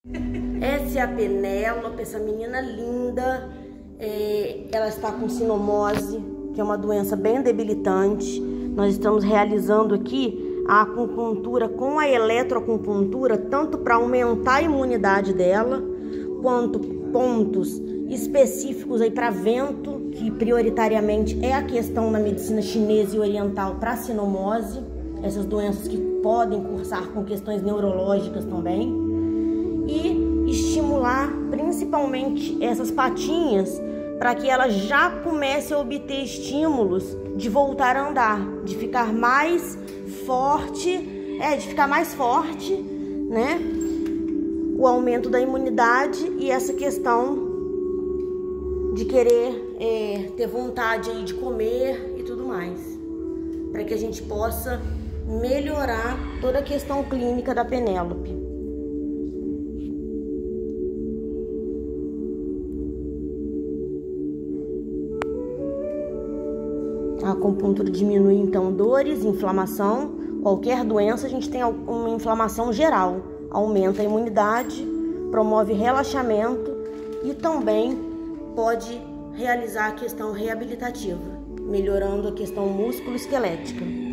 Essa é a Penélope, essa menina linda. Ela está com sinomose, que é uma doença bem debilitante. Nós estamos realizando aqui a acupuntura com a eletroacupuntura, tanto para aumentar a imunidade dela, quanto pontos específicos aí para vento, que prioritariamente é a questão na medicina chinesa e oriental para sinomose, essas doenças que podem cursar com questões neurológicas também, e estimular principalmente essas patinhas para que ela já comece a obter estímulos de voltar a andar, de ficar mais forte, né? O aumento da imunidade e essa questão de querer ter vontade aí de comer e tudo mais, para que a gente possa melhorar toda a questão clínica da Penélope. A acupuntura diminui então dores, inflamação, qualquer doença. A gente tem uma inflamação geral, aumenta a imunidade, promove relaxamento e também pode realizar a questão reabilitativa, melhorando a questão músculo-esquelética.